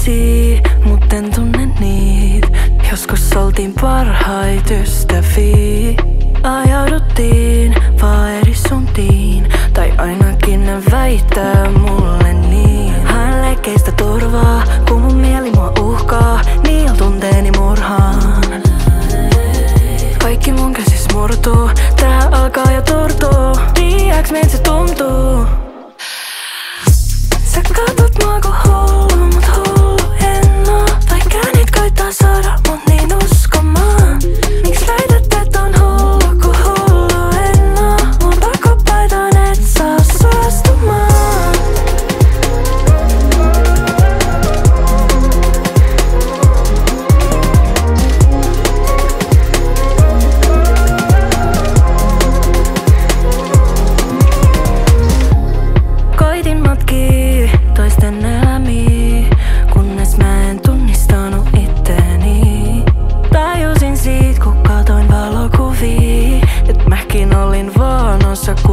ihmisiä, mut en tunne niit. Joskus oltiin parhaita ystäviä. Ajauduttiin vaan eri suuntiin, tai ainakin ne väittää mulle niin. Haen leikkeistä turvaa, kun mun mieli mua uhkaa. Niillä tunteeni murhaan. Kaikki mun käsis murtuu, tää alkaa jo turtuu. Tiedäks miltä se tuntuu? Sä katot mua ku hullu, mut hullu en oo. Vaikka nyt koittaa saada mut niin uskomaan. Miks väität et on hullu ku hullu en oo? Mun pakopaitaan et saa suostumaan. Koitin matkii toisten elämiä, kunnes mä en tunnistanut itteeni. Tajusin siitä, kun katoin valokuvia, et mäkin olin vaan osa